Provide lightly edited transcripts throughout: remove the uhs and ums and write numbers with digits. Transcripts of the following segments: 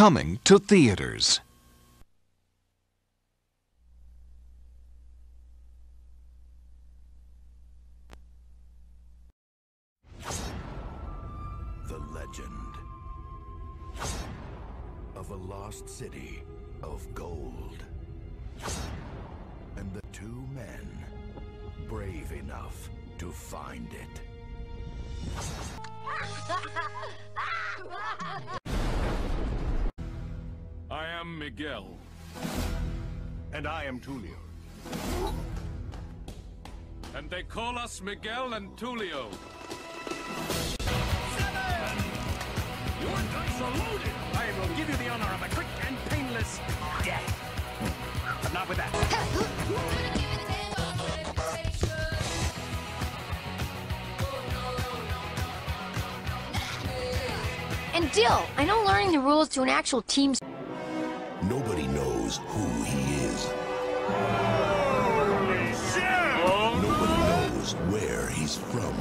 coming to theaters. The legend of a lost city of gold. And the two men brave enough to find it. I am Miguel. And I am Tulio. And they call us Miguel and Tulio. Your dice are loaded! I will give you the honor of a quick and painless death. But not with that. And Dill, I know learning the rules to an actual team. Nobody knows who he is. Nobody knows where he's from.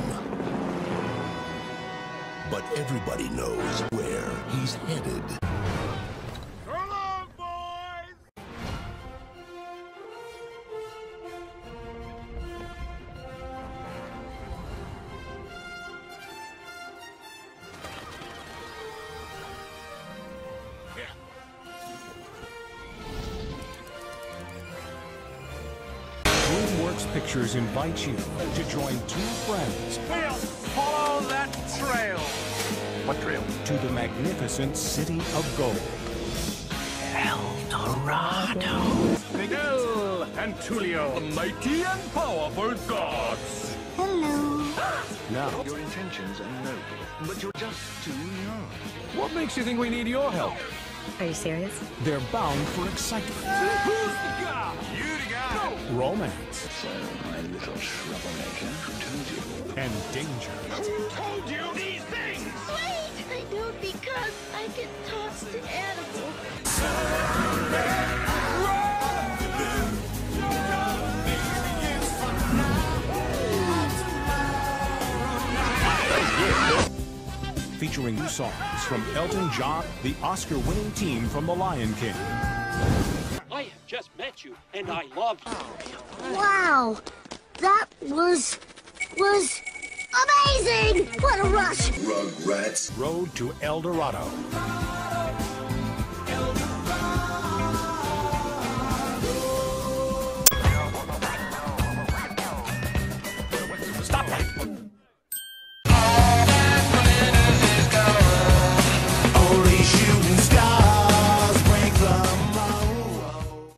But everybody knows where he's headed. So long, boys! DreamWorks Pictures invites you to join two friends. We'll follow that trail. What trail? To the magnificent city of gold. El Dorado. Miguel and Tulio. The mighty and powerful gods. Now, Your intentions are noble, but you're just too young. What makes you think we need your help? Are you serious? they're bound for excitement, Who's the guy? You the guy. romance, So, my little troublemaker told you. and danger. Who told you these things? Wait! I do because I can talk to animals. Featuring new songs from Elton John, the Oscar-winning team from The Lion King. I have just met you, and I love you. Wow! That was amazing! What a rush! Rugrats. Road to El Dorado. Stoplight. Only shooting stars break the mold.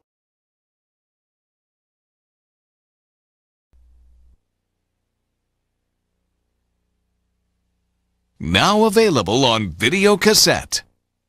Now available on video cassette.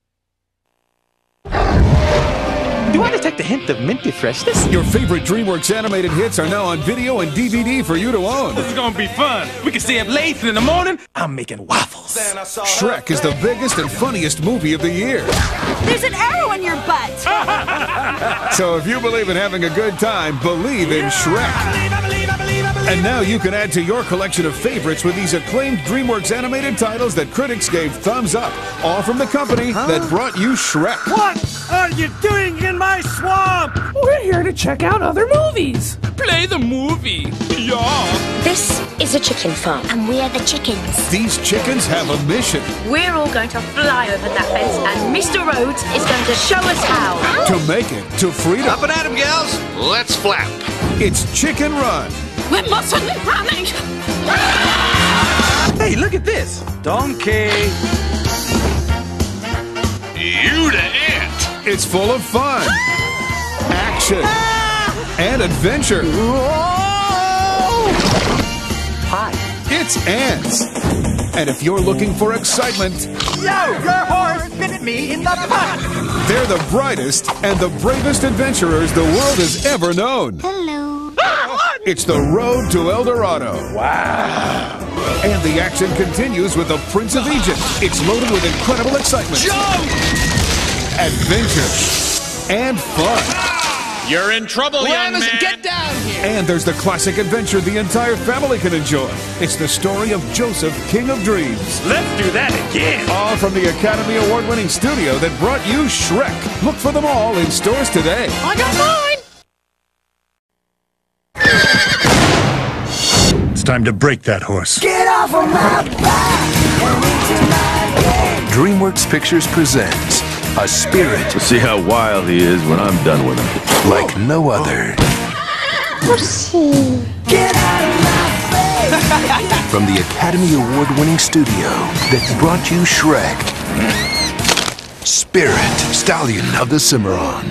Do I detect a hint of minty freshness? Your favorite DreamWorks animated hits are now on video and DVD for you to own. This is gonna be fun. We can stay up late, and in the morning, I'm making waffles. Shrek is the biggest and funniest movie of the year. There's an arrow in your butt! So if you believe in having a good time, believe in Shrek. And now you can add to your collection of favorites with these acclaimed DreamWorks animated titles that critics gave thumbs up, all from the company that brought you Shrek. what are you doing in my swamp? We're here to check out other movies. Play the movie. Yeah. This is a chicken farm, and we are the chickens. These chickens have a mission We're all going to fly over that fence, and Mr. Rhodes is going to show us how. to make it to freedom. Up and at 'em, gals. Let's flap. It's Chicken Run. We mustn't panic! Hey, look at this. Donkey. You the ant. It's full of fun, action, and adventure. Hi. It's Ants. And if you're looking for excitement, Yo, your horse bit me in the butt. they're the brightest and the bravest adventurers the world has ever known. Hello. It's the road to El Dorado. Wow. And the action continues with the Prince of Egypt. It's loaded with incredible excitement, adventure, and fun. You're in trouble, young man. Get down here. And there's the classic adventure the entire family can enjoy. It's the story of Joseph, King of Dreams. Let's do that again. All from the Academy Award-winning studio that brought you Shrek. Look for them all in stores today. I got mine. It's time to break that horse. Get off of my back and into my game. DreamWorks Pictures presents a spirit. We'll see how wild he is when I'm done with him. Like no other. Get out of my face! From the Academy Award-winning studio that brought you Shrek. Spirit, Stallion of the Cimarron.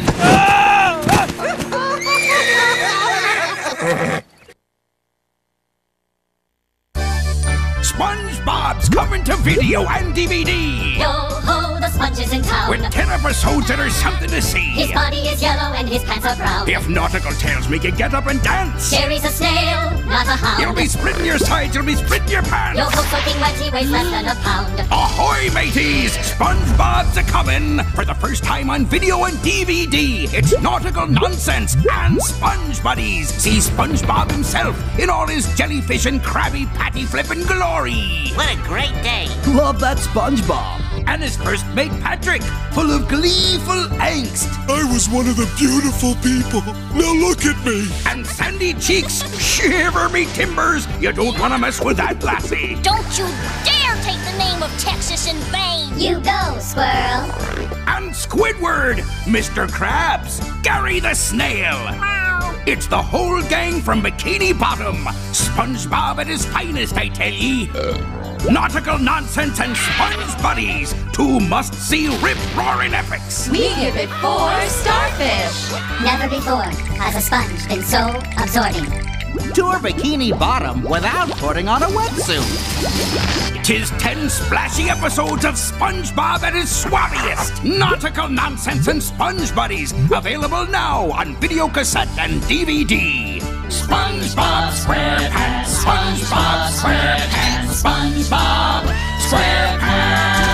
SpongeBob's coming to video and DVD. Yo-ho, the sponge is in town. With 10 episodes that are something to see. His body is yellow and his pants are brown. If nautical tales make you get up and dance. Jerry's a snail, not a hound. You'll be splitting your sides, you'll be splitting your pants. Yo-ho, soaking wet, he weighs less than a pound. Ahoy, mateys! SpongeBob's a-comin' for the first time on video and DVD. It's nautical nonsense and Sponge Buddies. See SpongeBob himself in all his jellyfish and Krabby Patty flippin' glory. What a great day. Love that SpongeBob. And his first mate Patrick, full of gleeful angst. I was one of the beautiful people. Now look at me. And Sandy Cheeks, shiver me timbers. You don't want to mess with that lassie. Don't you dare take the name of Texas in vain. You go, squirrel. And Squidward, Mr. Krabs, Gary the Snail. It's the whole gang from Bikini Bottom. SpongeBob at his finest, I tell ye. Nautical nonsense and Sponge Buddies. Two must-see rip-roaring epics. We give it 4 starfish. Never before has a sponge been so absorbing. Tour Bikini Bottom without putting on a wetsuit. 'Tis 10 splashy episodes of SpongeBob at his swabbiest. Nautical nonsense and Sponge Buddies. Available now on video cassette and DVD. SpongeBob SquarePants, SpongeBob SquarePants, SpongeBob SquarePants.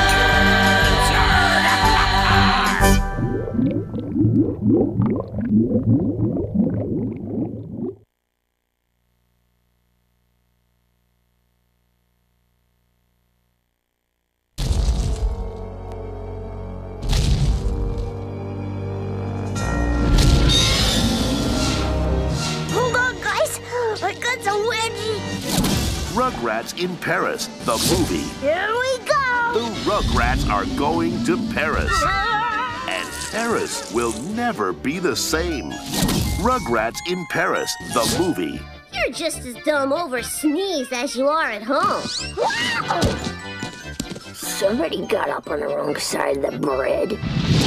I got some wedgie. Rugrats in Paris, the movie. Here we go. The Rugrats are going to Paris. And Paris will never be the same. Rugrats in Paris, the movie. You're just as dumb over sneeze as you are at home. Somebody got up on the wrong side of the bread.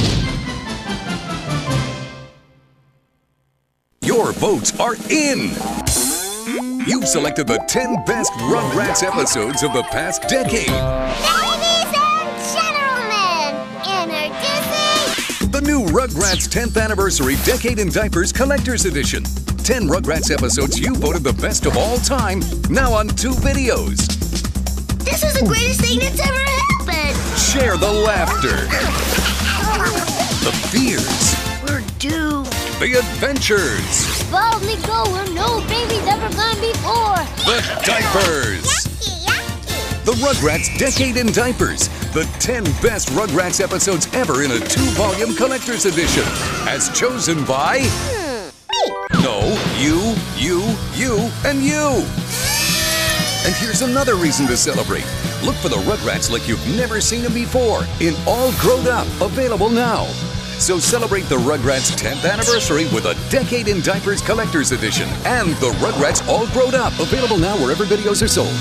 Your votes are in! You've selected the 10 best Rugrats episodes of the past decade. Ladies and gentlemen, introducing The new Rugrats 10th Anniversary Decade in Diapers Collector's Edition. 10 Rugrats episodes you voted the best of all time, now on 2 videos. This is the greatest thing that's ever happened. Share the laughter, the fears, We're due. the adventures, Boldly go where no baby's ever gone before. the diapers. The Rugrats Decade in Diapers. The 10 best Rugrats episodes ever in a 2-volume collector's edition. As chosen by... No, you, and you. And here's another reason to celebrate. Look for the Rugrats like you've never seen them before. In All Grown Up. Available now. So celebrate the Rugrats 10th anniversary with a Decade in Diapers Collector's Edition and the Rugrats All Grown Up. Available now wherever videos are sold.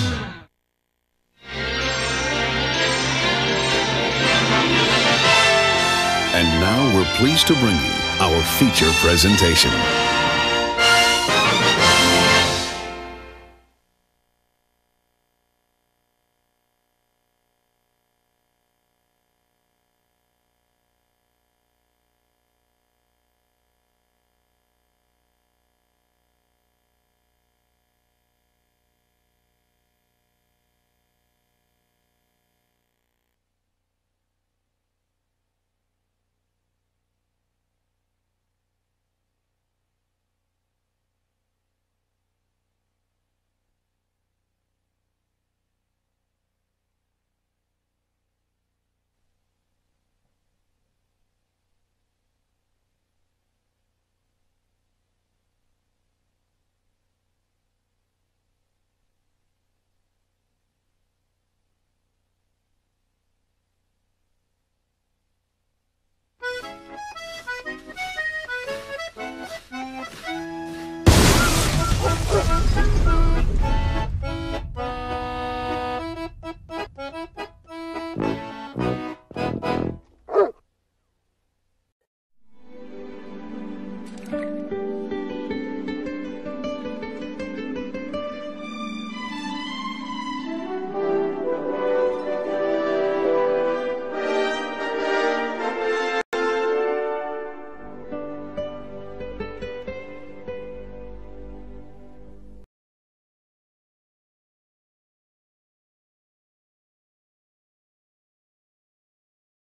And now we're pleased to bring you our feature presentation.